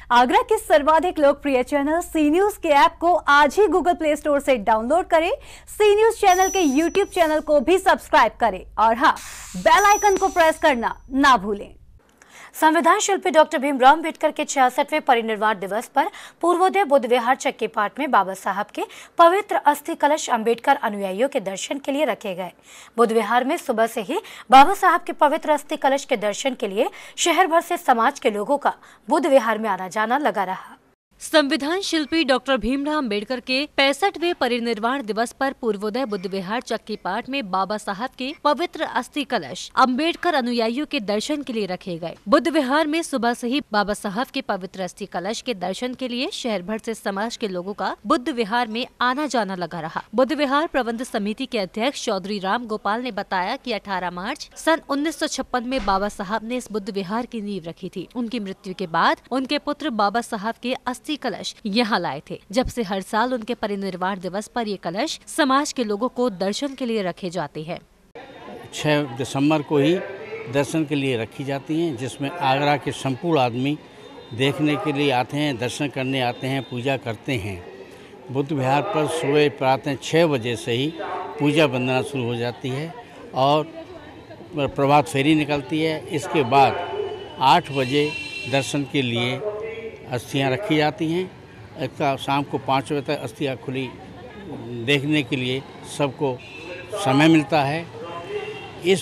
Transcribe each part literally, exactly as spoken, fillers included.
आगरा के सर्वाधिक लोकप्रिय चैनल सी न्यूज के ऐप को आज ही गूगल प्ले स्टोर से डाउनलोड करें। सी न्यूज चैनल के यूट्यूब चैनल को भी सब्सक्राइब करें और हाँ, बेल आइकन को प्रेस करना ना भूलें। संविधान शिल्पी डॉक्टर भीमराव अम्बेडकर के छियासठवें परिनिर्वाण दिवस पर पूर्वोदय बुद्ध विहार चक्की पाठ में बाबा साहब के पवित्र अस्थि कलश अम्बेडकर अनुयायियों के दर्शन के लिए रखे गए। बुद्ध विहार में सुबह से ही बाबा साहब के पवित्र अस्थि कलश के दर्शन के लिए शहर भर से समाज के लोगों का बुद्ध विहार में आना जाना लगा रहा। संविधान शिल्पी डॉक्टर भीमराव अम्बेडकर के पैंसठवें परिनिर्वाण दिवस पर पूर्वोदय बुद्ध विहार चक्की पाठ में बाबा साहब के पवित्र अस्थि कलश अम्बेडकर अनुयायियों के दर्शन के लिए रखे गए। बुद्ध विहार में सुबह से ही बाबा साहब के पवित्र अस्थि कलश के दर्शन के लिए शहर भर से समाज के लोगों का बुद्ध विहार में आना जाना लगा रहा। बुद्ध विहार प्रबंध समिति के अध्यक्ष चौधरी राम गोपाल ने बताया कि अठारह मार्च सन उन्नीस सौ छप्पन में बाबा साहब ने इस बुद्ध विहार की नींव रखी थी। उनकी मृत्यु के बाद उनके पुत्र बाबा साहब के अस्थि कलश यहाँ लाए थे। जब से हर साल उनके परिनिर्वाण दिवस पर ये कलश समाज के लोगों को दर्शन के लिए रखे जाते हैं। छह दिसंबर को ही दर्शन के लिए रखी जाती हैं, जिसमें आगरा के संपूर्ण आदमी देखने के लिए आते हैं, दर्शन करने आते हैं, पूजा करते हैं। बुद्ध विहार पर सुबह प्रातः छः बजे से ही पूजा वंदना शुरू हो जाती है और प्रभात फेरी निकलती है। इसके बाद आठ बजे दर्शन के लिए अस्थियां रखी जाती हैं। इसका शाम को पाँच बजे तक अस्थियां खुली देखने के लिए सबको समय मिलता है। इस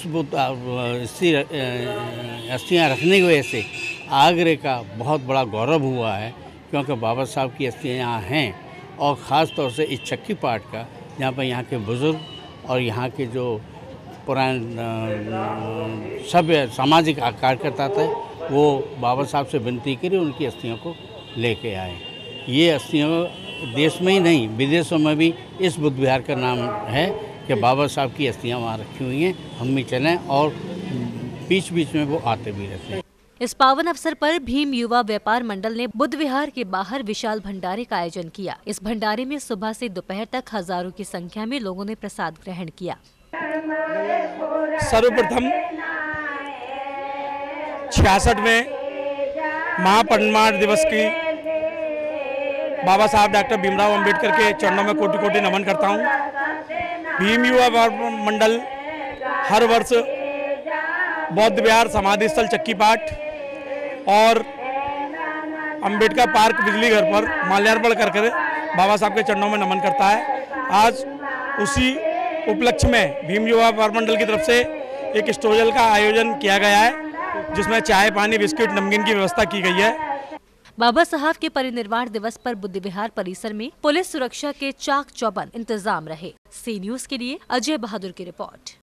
अस्थियां रखने की वजह से आगरे का बहुत बड़ा गौरव हुआ है, क्योंकि बाबा साहब की अस्थियां यहाँ हैं और ख़ास तौर से इस चक्की पाठ का, जहाँ पर यहाँ के बुज़ुर्ग और यहाँ के जो पुराने सभ्य सामाजिक कार्यकर्ता थे, वो बाबा साहब से विनती करी उनकी अस्थियों को लेके आए। ये अस्थियों देश में ही नहीं, विदेशों में भी इस बुद्ध विहार का नाम है कि बाबा साहब की अस्थियां वहाँ रखी हुई हैं। हम भी चलें और बीच बीच में वो आते भी रहते हैं। इस पावन अवसर पर भीम युवा व्यापार मंडल ने बुद्ध विहार के बाहर विशाल भंडारे का आयोजन किया। इस भंडारे में सुबह से दोपहर तक हजारों की संख्या में लोगों ने प्रसाद ग्रहण किया। सर्वप्रथम छियासठवें महापरिनिर्वाण दिवस की बाबा साहब डॉक्टर भीमराव अंबेडकर के चरणों में कोटि कोटि नमन करता हूं। भीम युवा मंडल हर वर्ष बौद्ध विहार समाधि स्थल चक्की पाठ और अंबेडकर पार्क बिजली घर पर माल्यार्पण कर कर बाबा साहब के चरणों में नमन करता है। आज उसी उपलक्ष्य में भीम युवा मंडल की तरफ से एक स्टोजल का आयोजन किया गया है, जिसमें चाय, पानी, बिस्किट, नमकीन की व्यवस्था की गई है। बाबा साहब के परिनिर्वाण दिवस पर बुद्ध विहार परिसर में पुलिस सुरक्षा के चाक चौबंद इंतजाम रहे। सी न्यूज के लिए अजय बहादुर की रिपोर्ट।